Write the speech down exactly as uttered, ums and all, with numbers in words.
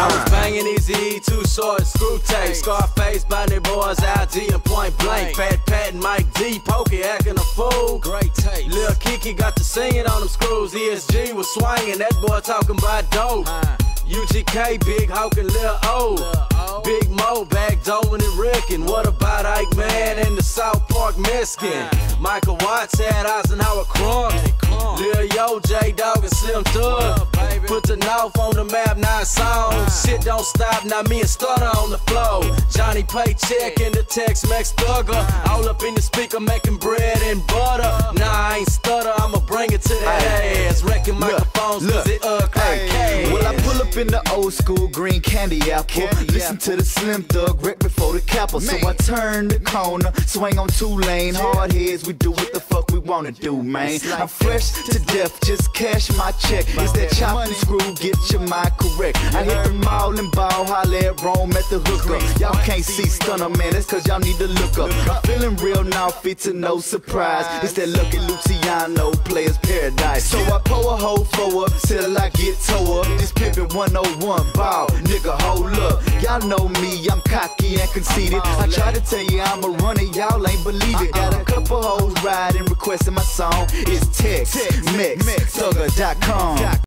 I was banging Easy, too short, screw tape. Scarface, Bonnie Boys, L G, and Point Blank. Fat Pat and Mike D, Pokey acting a fool. Great tape. Lil Kiki got to singing on them screws. E S G was swinging, that boy talking about dope. U G K, Big Hawk and Lil O. Big Mo, back Dolan and Rick. And what about Ike Man and the South Park Mexican? Michael Watts had Eisenhower Crunk. Lil Yo, J-Dog and Slim Thug. Put the North on the map, nine songs. Shit don't stop, now me and Stutter on the flow. Johnny Paycheck and the Tex-Mex Thugger. All up in the speaker making bread and butter. Nah, I ain't stutter, I'ma bring it to that ass. Wrecking microphones cause it uh crack cash. Well, I pull up in the old school green candy apple. Candy Listen apple. to the Slim Thug wreck before the Capel. So I turn the corner, swing on two lane. Hard heads, we do what the fuck we wanna do, man. I'm fresh to death, just cash my check. It's that chop and screw, get your mind correct. I hit the mall and ball, holla at Rome at the hooker. Y'all can't see Stunner, man, that's cause y'all need to look up. I'm feeling real now, fit to no surprise. It's that Lucky Luciano, Players Paradise. So I pour a hoe for up till I get toe up. This pimpin' one oh one ball, nigga, hold up. Y'all know me, I'm cocky and conceited. I try to tell you I'm a runner, y'all ain't believe it. Got a couple hoes riding, requesting my song. It's Tex Mex Thugger dot com.